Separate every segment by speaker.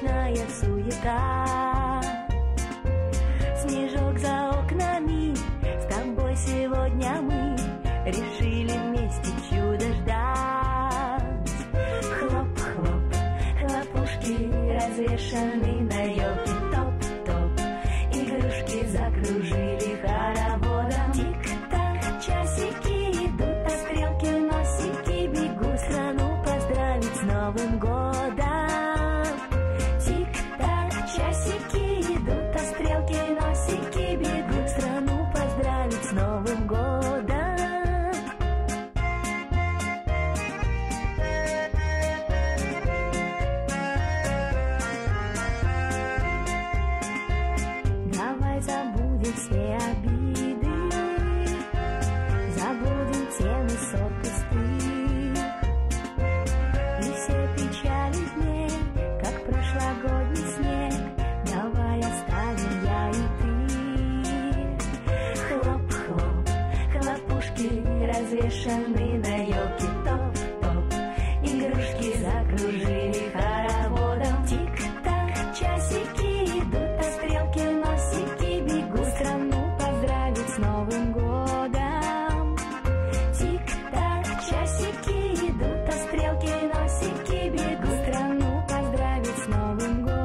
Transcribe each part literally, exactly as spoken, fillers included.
Speaker 1: праздничная суета. Снежок за окнами, с тобой сегодня мы решили вместе чудо ждать. Хлоп-хлоп, хлопушки развешаны на елке, топ-топ, игрушки закружили хороводом. Тик-так, часики идут, а стрелки носики бегут страну поздравить с Новым годом. Тик-так, часики идут, а стрелки носики бегут страну поздравить с Новым годом. Давай забудем все обиды, забудем темы ссор пустых и все печали дней, как прошлогодний снег. Давай оставим я и ты. Хлоп-хлоп, хлопушки развешаны на елке, топ-топ, игрушки закружили хороводом. Тик-так, часики идут, а стрелки носики бегут страну поздравить с Новым годом. Тик-так, часики идут, а стрелки носики бегут страну поздравить с Новым годом.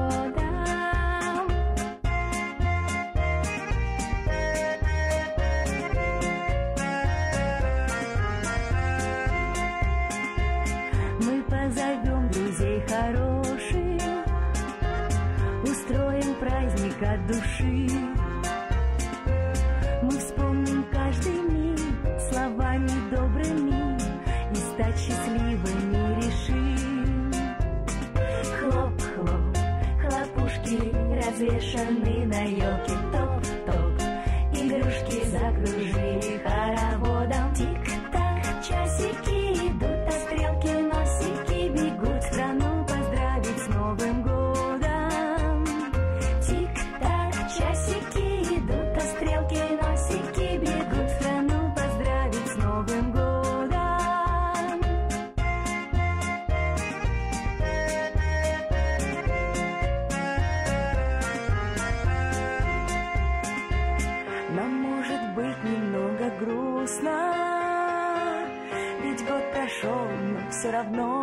Speaker 1: Мы позовем друзей хороших, устроим праздник от души. Мы вспомним каждый миг словами добрыми и стать счастливыми решим. Хлоп-хлоп, хлопушки развешаны на елке, топ-топ, игрушки закружили хороводом. Тик-так, часики идут, а стрелки носики бегут страну поздравить с Новым годом. Тик-так, часики идут, а стрелки носики бегут страну поздравить с Новым годом. Нам может быть немного грустно, ведь год прошел, но все равно